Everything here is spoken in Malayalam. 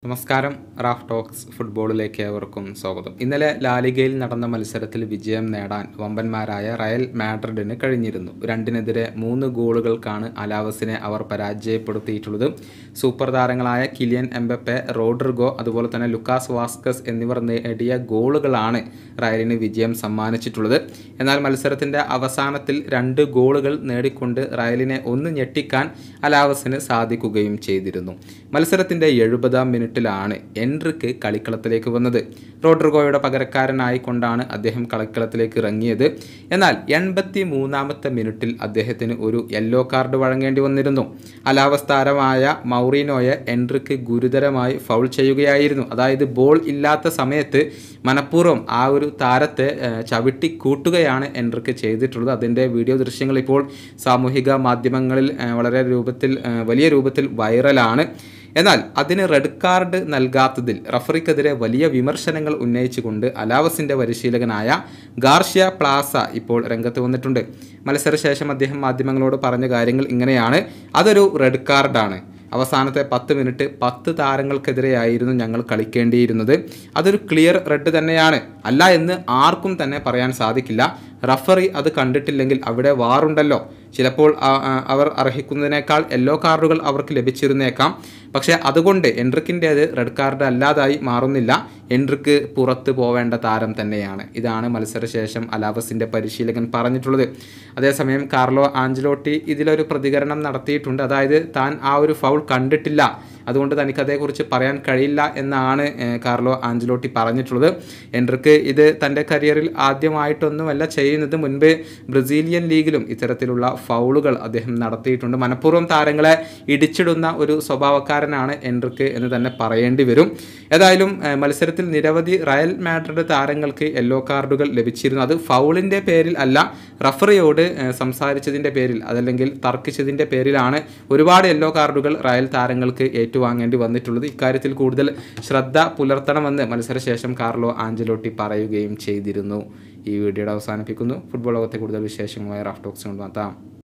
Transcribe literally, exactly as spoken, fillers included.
നമസ്കാരം. റാഫ് ടോക്സ് ഫുട്ബോളിലേക്ക് ഏവർക്കും സ്വാഗതം. ഇന്നലെ ലാലിഗയിൽ നടന്ന മത്സരത്തിൽ വിജയം നേടാൻ വമ്പന്മാരായ റയൽ മാഡ്രിഡിന് കഴിഞ്ഞിരുന്നു. രണ്ടിനെതിരെ മൂന്ന് ഗോളുകൾക്കാണ് അലാവസിനെ അവർ പരാജയപ്പെടുത്തിയിട്ടുള്ളത്. സൂപ്പർ താരങ്ങളായ കിലിയൻ എംബപ്പെ, റോഡ്രിഗോ, അതുപോലെ തന്നെ ലുക്കാസ് വാസ്കസ് എന്നിവർ നേടിയ ഗോളുകളാണ് റയലിന് വിജയം സമ്മാനിച്ചിട്ടുള്ളത്. എന്നാൽ മത്സരത്തിൻ്റെ അവസാനത്തിൽ രണ്ട് ഗോളുകൾ നേടിക്കൊണ്ട് റയലിനെ ഒന്ന് ഞെട്ടിക്കാൻ അലാവസിന് സാധിക്കുകയും ചെയ്തിരുന്നു. മത്സരത്തിൻ്റെ എഴുപതാം മിനിറ്റിലാണ് എൻട്രിക്ക് കളിക്കളത്തിലേക്ക് വന്നത്. റോഡ്രിഗോയുടെ പകരക്കാരനായിക്കൊണ്ടാണ് അദ്ദേഹം കളിക്കളത്തിലേക്ക് ഇറങ്ങിയത്. എന്നാൽ എൺപത്തി മൂന്നാമത്തെ മിനിറ്റിൽ അദ്ദേഹത്തിന് ഒരു യെല്ലോ കാർഡ് വഴങ്ങേണ്ടി വന്നിരുന്നു. അലാവസ് താരമായ മൗറീനോയെ എൻട്രിക്ക് ഗുരുതരമായി ഫൗൾ ചെയ്യുകയായിരുന്നു. അതായത് ബോൾ ഇല്ലാത്ത സമയത്ത് മനഃപൂർവ്വം ആ ഒരു താരത്തെ ചവിട്ടി കൂട്ടുകയാണ് എൻട്രിക്ക് ചെയ്തിട്ടുള്ളത്. അതിൻ്റെ വീഡിയോ ദൃശ്യങ്ങൾ ഇപ്പോൾ സാമൂഹിക മാധ്യമങ്ങളിൽ വളരെ രൂപത്തിൽ വലിയ രൂപത്തിൽ വൈറലാണ്. എന്നാൽ അതിന് റെഡ് കാർഡ് നൽകാത്തതിൽ റഫറിക്കെതിരെ വലിയ വിമർശനങ്ങൾ ഉന്നയിച്ചുകൊണ്ട് അലാവസിൻ്റെ പരിശീലകനായ ഗാർഷ്യ പ്ലാസ ഇപ്പോൾ രംഗത്ത് വന്നിട്ടുണ്ട്. മത്സരശേഷം അദ്ദേഹം മാധ്യമങ്ങളോട് പറഞ്ഞ കാര്യങ്ങൾ ഇങ്ങനെയാണ്: അതൊരു റെഡ് കാർഡാണ്. അവസാനത്തെ പത്ത് മിനിറ്റ് പത്ത് താരങ്ങൾക്കെതിരെയായിരുന്നു ഞങ്ങൾ കളിക്കേണ്ടിയിരുന്നത്. അതൊരു ക്ലിയർ റെഡ് തന്നെയാണ്. അല്ല എന്ന് ആർക്കും തന്നെ പറയാൻ സാധിക്കില്ല. റഫറി അത് കണ്ടിട്ടില്ലെങ്കിൽ അവിടെ വാറുണ്ടല്ലോ. ചിലപ്പോൾ അവർ അർഹിക്കുന്നതിനേക്കാൾ യെല്ലോ കാർഡുകൾ അവർക്ക് ലഭിച്ചിരുന്നേക്കാം. പക്ഷേ അതുകൊണ്ട് എൻട്രിക്കിൻ്റേത് റെഡ് കാർഡ് അല്ലാതായി മാറുന്നില്ല. എൻട്രിക്ക് പുറത്ത് പോവേണ്ട താരം തന്നെയാണ്. ഇതാണ് മത്സരശേഷം അലാവസിൻ്റെ പരിശീലകൻ പറഞ്ഞിട്ടുള്ളത്. അതേസമയം കാർലോ ആഞ്ചലോട്ടി ഇതിലൊരു പ്രതികരണം നടത്തിയിട്ടുണ്ട്. അതായത് താൻ ആ ഒരു ഫൗൾ കണ്ടിട്ടില്ല, അതുകൊണ്ട് തനിക്കതേക്കുറിച്ച് പറയാൻ കഴിയില്ല എന്നാണ് കാർലോ ആഞ്ചലോട്ടി പറഞ്ഞിട്ടുള്ളത്. എൻട്രിക്ക് ഇത് തൻ്റെ കരിയറിൽ ആദ്യമായിട്ടൊന്നുമല്ല ചെയ്യുന്നത്. മുൻപ് ബ്രസീലിയൻ ലീഗിലും ഇത്തരത്തിലുള്ള ഫൗളുകൾ അദ്ദേഹം നടത്തിയിട്ടുണ്ട്. മനഃപൂർവ്വം താരങ്ങളെ ഇടിച്ചിടുന്ന ഒരു സ്വഭാവക്കാരനാണ് എൻട്രിക്ക് എന്ന് തന്നെ പറയേണ്ടി വരും. ഏതായാലും മത്സരത്തിൽ നിരവധി റയൽ മാഡ്രിഡ് താരങ്ങൾക്ക് യെല്ലോ കാർഡുകൾ ലഭിച്ചിരുന്നു. അത് ഫൗളിൻ്റെ പേരിൽ അല്ല, റഫറിയോട് സംസാരിച്ചതിൻ്റെ പേരിൽ അതല്ലെങ്കിൽ തർക്കിച്ചതിൻ്റെ പേരിലാണ് ഒരുപാട് യെല്ലോ കാർഡുകൾ റയൽ താരങ്ങൾക്ക് ഏറ്റുവാങ്ങേണ്ടി വന്നിട്ടുള്ളത്. ഇക്കാര്യത്തിൽ കൂടുതൽ ശ്രദ്ധ പുലർത്തണമെന്ന് മത്സരശേഷം കാർലോ ആഞ്ചലോട്ടി പറയുകയും ചെയ്തിരുന്നു. ഈ വീഡിയോയുടെ അവസാനിപ്പിക്കുന്നു. ഫുട്ബോൾ ലോകത്തെ കൂടുതൽ വിശേഷങ്ങളുമായി റാഫ് ടോക്സ് കൊണ്ടുവന്നാം.